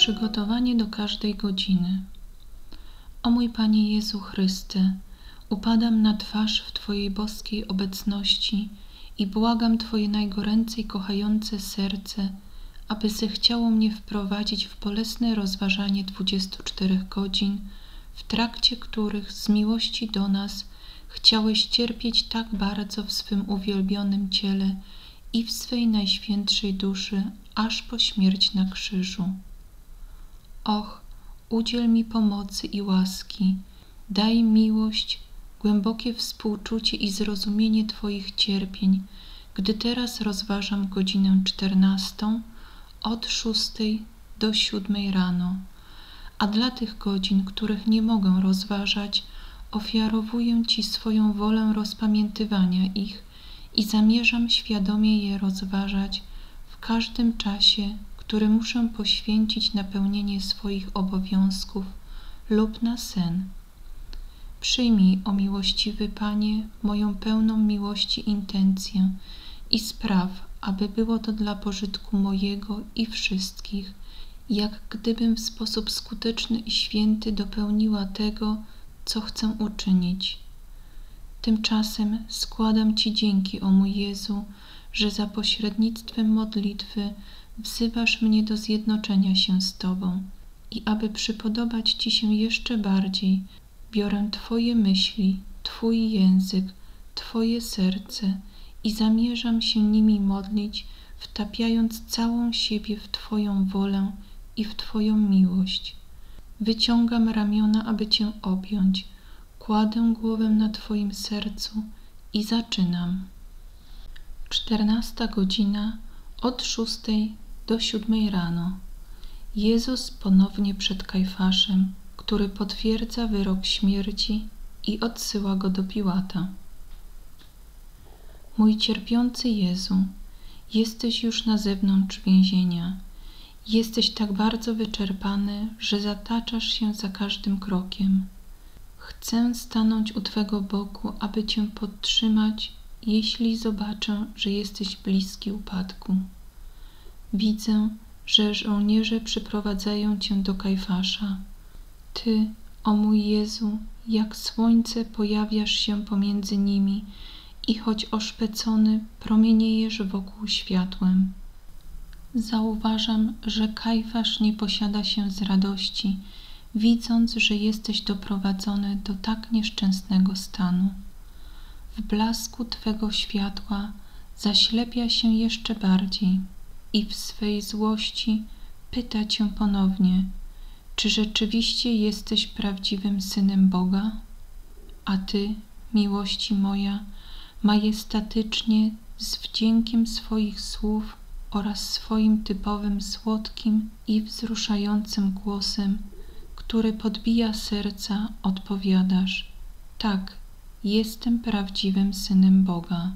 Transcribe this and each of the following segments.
Przygotowanie do każdej godziny. O mój Panie Jezu Chryste, upadam na twarz w Twojej boskiej obecności i błagam Twoje najgoręcej kochające serce, aby zechciało mnie wprowadzić w bolesne rozważanie 24 godzin, w trakcie których z miłości do nas chciałeś cierpieć tak bardzo w swym uwielbionym ciele i w swej najświętszej duszy, aż po śmierć na krzyżu. Och, udziel mi pomocy i łaski, daj miłość, głębokie współczucie i zrozumienie Twoich cierpień, gdy teraz rozważam godzinę 14 od 6 do 7 rano, a dla tych godzin, których nie mogę rozważać, ofiarowuję Ci swoją wolę rozpamiętywania ich i zamierzam świadomie je rozważać w każdym czasie, który muszę poświęcić na pełnienie swoich obowiązków lub na sen. Przyjmij, o miłościwy Panie, moją pełną miłości intencję i spraw, aby było to dla pożytku mojego i wszystkich, jak gdybym w sposób skuteczny i święty dopełniła tego, co chcę uczynić. Tymczasem składam Ci dzięki, o mój Jezu, że za pośrednictwem modlitwy wzywasz mnie do zjednoczenia się z Tobą i aby przypodobać Ci się jeszcze bardziej, biorę Twoje myśli, Twój język, Twoje serce i zamierzam się nimi modlić, wtapiając całą siebie w Twoją wolę i w Twoją miłość. Wyciągam ramiona, aby Cię objąć, kładę głowę na Twoim sercu i zaczynam. 14 godzina od 6 do 7 rano. Jezus ponownie przed Kajfaszem, który potwierdza wyrok śmierci i odsyła go do Piłata. Mój cierpiący Jezu, jesteś już na zewnątrz więzienia. Jesteś tak bardzo wyczerpany, że zataczasz się za każdym krokiem. Chcę stanąć u Twego boku, aby Cię podtrzymać, jeśli zobaczę, że jesteś bliski upadku. Widzę, że żołnierze przyprowadzają Cię do Kajfasza. Ty, o mój Jezu, jak słońce pojawiasz się pomiędzy nimi i choć oszpecony, promieniejesz wokół światłem. Zauważam, że Kajfasz nie posiada się z radości, widząc, że jesteś doprowadzony do tak nieszczęsnego stanu. W blasku Twego światła zaślepia się jeszcze bardziej i w swej złości pyta Cię ponownie, czy rzeczywiście jesteś prawdziwym Synem Boga? A Ty, miłości moja, majestatycznie, z wdziękiem swoich słów oraz swoim typowym słodkim i wzruszającym głosem, który podbija serca, odpowiadasz: tak, jestem prawdziwym Synem Boga.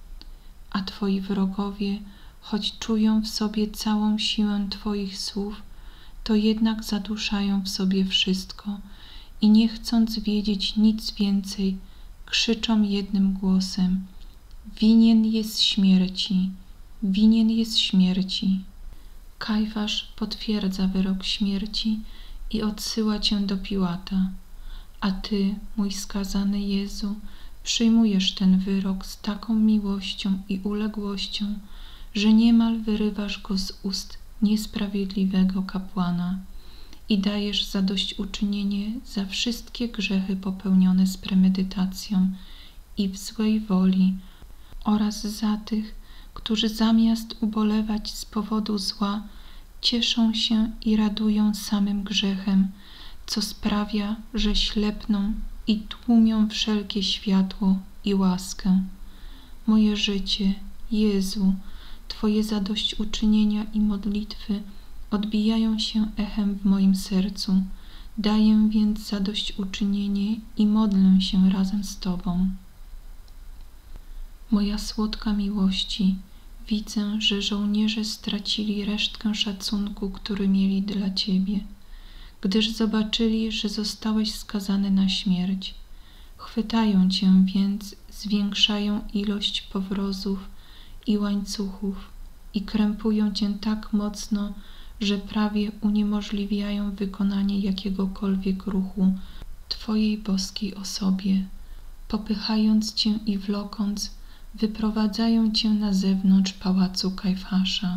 A Twoi wrogowie, choć czują w sobie całą siłę Twoich słów, to jednak zaduszają w sobie wszystko i nie chcąc wiedzieć nic więcej, krzyczą jednym głosem: winien jest śmierci, winien jest śmierci. Kajfasz potwierdza wyrok śmierci i odsyła Cię do Piłata, a Ty, mój skazany Jezu, przyjmujesz ten wyrok z taką miłością i uległością, że niemal wyrywasz go z ust niesprawiedliwego kapłana i dajesz zadośćuczynienie za wszystkie grzechy popełnione z premedytacją i w złej woli oraz za tych, którzy zamiast ubolewać z powodu zła, cieszą się i radują samym grzechem, co sprawia, że ślepną i tłumią wszelkie światło i łaskę. Moje życie, Jezu, Twoje zadośćuczynienia i modlitwy odbijają się echem w moim sercu. Daję więc zadośćuczynienie i modlę się razem z Tobą. Moja słodka miłości, widzę, że żołnierze stracili resztkę szacunku, który mieli dla Ciebie, gdyż zobaczyli, że zostałeś skazany na śmierć. Chwytają Cię więc, zwiększają ilość powrozów i łańcuchów i krępują Cię tak mocno, że prawie uniemożliwiają wykonanie jakiegokolwiek ruchu Twojej boskiej osobie. Popychając Cię i wlokąc, wyprowadzają Cię na zewnątrz pałacu Kajfasza.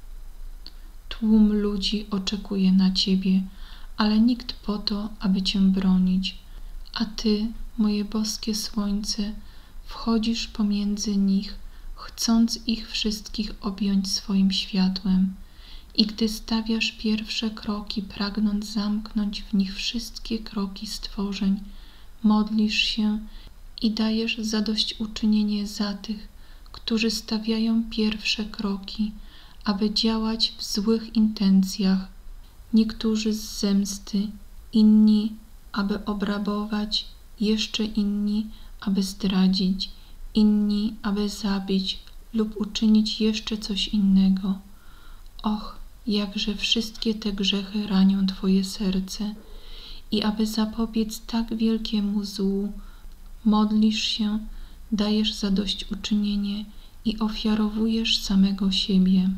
Tłum ludzi oczekuje na Ciebie, ale nikt po to, aby Cię bronić, a Ty, moje boskie słońce, wchodzisz pomiędzy nich, chcąc ich wszystkich objąć swoim światłem. I gdy stawiasz pierwsze kroki, pragnąc zamknąć w nich wszystkie kroki stworzeń, modlisz się i dajesz zadośćuczynienie za tych, którzy stawiają pierwsze kroki, aby działać w złych intencjach, niektórzy z zemsty, inni, aby obrabować, jeszcze inni, aby zdradzić, inni, aby zabić lub uczynić jeszcze coś innego. Och, jakże wszystkie te grzechy ranią Twoje serce i aby zapobiec tak wielkiemu złu, modlisz się, dajesz zadośćuczynienie i ofiarowujesz samego siebie.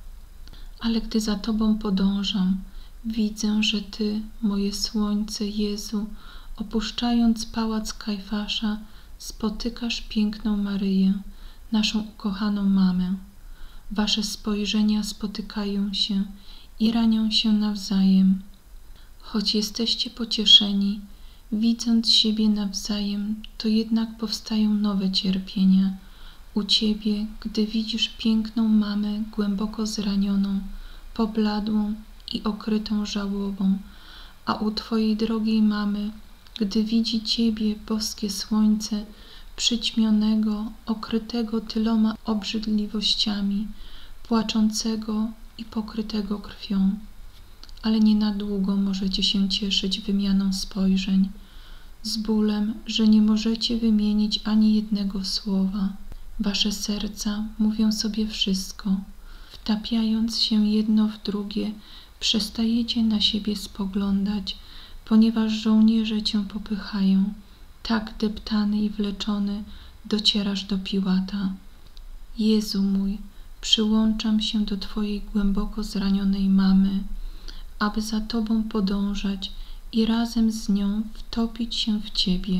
Ale gdy za Tobą podążam, widzę, że Ty, moje słońce, Jezu, opuszczając pałac Kajfasza, spotykasz piękną Maryję, naszą ukochaną mamę. Wasze spojrzenia spotykają się i ranią się nawzajem. Choć jesteście pocieszeni, widząc siebie nawzajem, to jednak powstają nowe cierpienia. U Ciebie, gdy widzisz piękną mamę głęboko zranioną, pobladłą i okrytą żałobą, a u Twojej drogiej mamy, gdy widzi Ciebie, boskie słońce, przyćmionego, okrytego tyloma obrzydliwościami, płaczącego i pokrytego krwią. Ale nie na długo możecie się cieszyć wymianą spojrzeń, z bólem, że nie możecie wymienić ani jednego słowa. Wasze serca mówią sobie wszystko. Wtapiając się jedno w drugie, przestajecie na siebie spoglądać, ponieważ żołnierze Cię popychają. Tak deptany i wleczony docierasz do Piłata. Jezu mój, przyłączam się do Twojej głęboko zranionej mamy, aby za Tobą podążać i razem z nią wtopić się w Ciebie.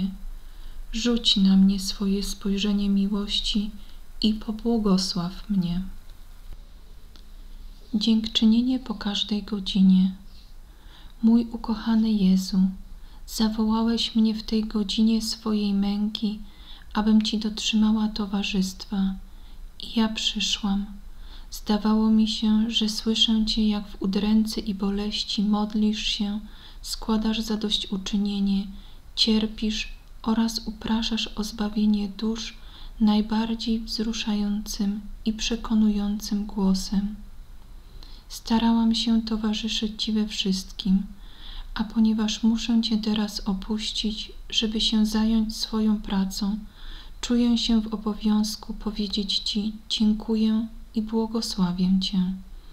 Rzuć na mnie swoje spojrzenie miłości i pobłogosław mnie. Dziękczynienie po każdej godzinie. Mój ukochany Jezu, zawołałeś mnie w tej godzinie swojej męki, abym Ci dotrzymała towarzystwa. I ja przyszłam. Zdawało mi się, że słyszę Cię, jak w udręce i boleści modlisz się, składasz zadośćuczynienie, cierpisz oraz upraszasz o zbawienie dusz najbardziej wzruszającym i przekonującym głosem. Starałam się towarzyszyć Ci we wszystkim, a ponieważ muszę Cię teraz opuścić, żeby się zająć swoją pracą, czuję się w obowiązku powiedzieć Ci dziękuję i błogosławię Cię.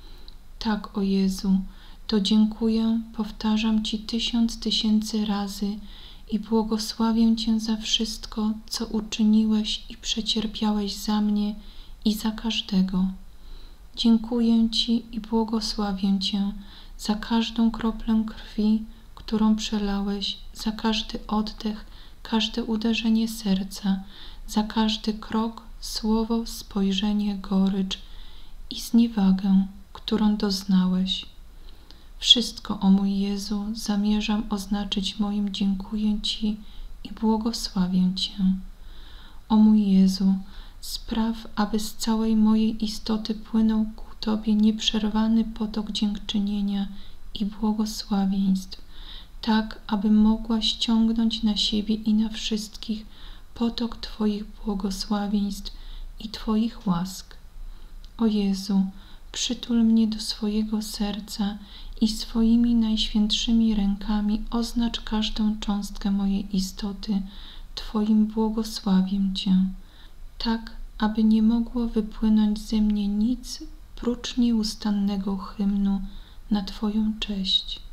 Tak, o Jezu, to dziękuję, powtarzam Ci 1000 000 razy i błogosławię Cię za wszystko, co uczyniłeś i przecierpiałeś za mnie i za każdego. Dziękuję Ci i błogosławię Cię za każdą kroplę krwi, którą przelałeś, za każdy oddech, każde uderzenie serca, za każdy krok, słowo, spojrzenie, gorycz i zniewagę, którą doznałeś. Wszystko, o mój Jezu, zamierzam oznaczyć moim dziękuję Ci i błogosławię Cię. O mój Jezu, spraw, aby z całej mojej istoty płynął ku Tobie nieprzerwany potok dziękczynienia i błogosławieństw, tak, abym mogła ściągnąć na siebie i na wszystkich potok Twoich błogosławieństw i Twoich łask. O Jezu, przytul mnie do swojego serca i swoimi najświętszymi rękami oznacz każdą cząstkę mojej istoty Twoim błogosławiem Cię, tak, aby nie mogło wypłynąć ze mnie nic prócz nieustannego hymnu na Twoją cześć.